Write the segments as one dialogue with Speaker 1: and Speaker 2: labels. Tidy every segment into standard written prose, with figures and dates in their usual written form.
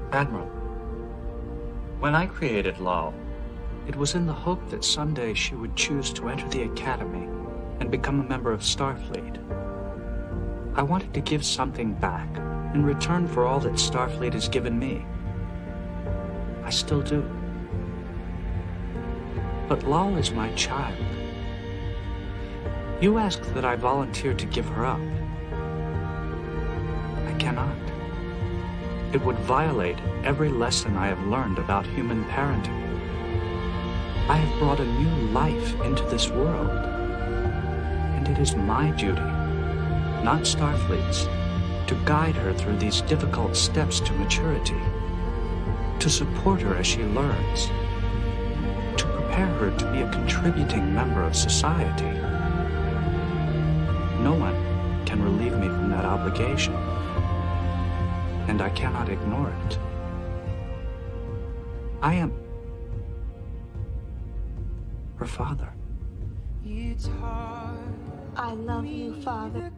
Speaker 1: Admiral, when I created Lal, it was in the hope that someday she would choose to enter the Academy and become a member of Starfleet. I wanted to give something back in return for all that Starfleet has given me. I still do. But Lal is my child. You ask that I volunteer to give her up. I cannot. It would violate every lesson I have learned about human parenting. I have brought a new life into this world, and it is my duty, not Starfleet's, to guide her through these difficult steps to maturity, to support her as she learns, to prepare her to be a contributing member of society. No one can relieve me from that obligation, and I cannot ignore it. I am her father.
Speaker 2: I love you, Father.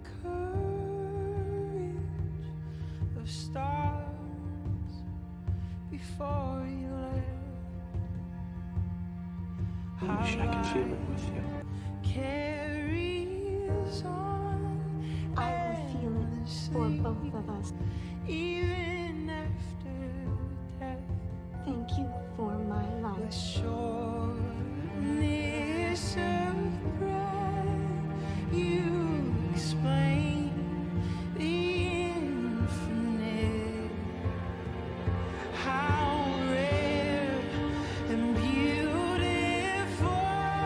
Speaker 3: Of stars before you left.
Speaker 1: I wish I could feel it with you.
Speaker 3: Carries on.
Speaker 2: I will feel it for both of us.
Speaker 3: Even after death.
Speaker 2: Thank you for my life.
Speaker 3: The shortness of breath. You explain the infinite. How rare and beautiful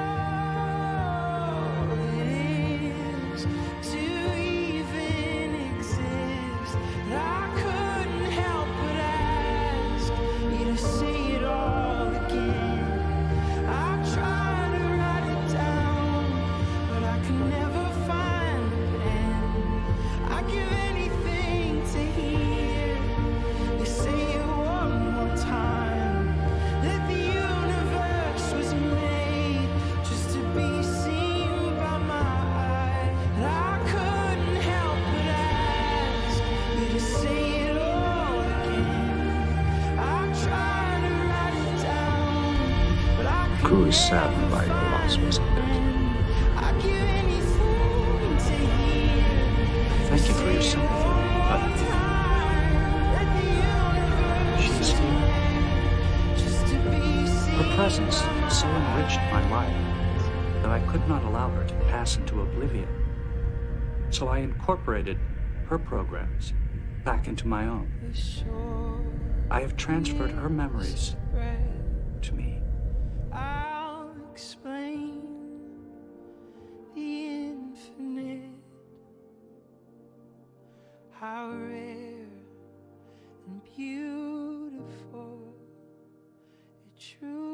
Speaker 3: it is to even exist. I couldn't help but ask you to say it all again. I tried to write it down, but I could never find the pen. I'd give anything to hear you say it one more time. That the universe was made just to be seen by my eye. And I couldn't help but ask you to say it all again. I tried to write it down, but I
Speaker 1: Crew is saddened by your loss, wasn't it?
Speaker 3: I'd give anything to hear.
Speaker 1: Thank you for your sympathy, but she's here. Her presence so enriched my life that I could not allow her to pass into oblivion. So I incorporated her programs back into my own. I have transferred her memories to me.
Speaker 3: I'll explain the infinite. How rare and beautiful it truly